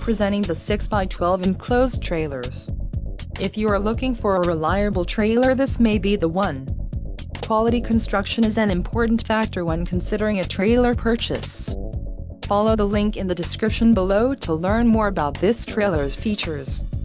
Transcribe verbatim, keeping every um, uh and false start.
presenting the six by twelve enclosed trailers. If you are looking for a reliable trailer, this may be the one. Quality construction is an important factor when considering a trailer purchase. Follow the link in the description below to learn more about this trailer's features.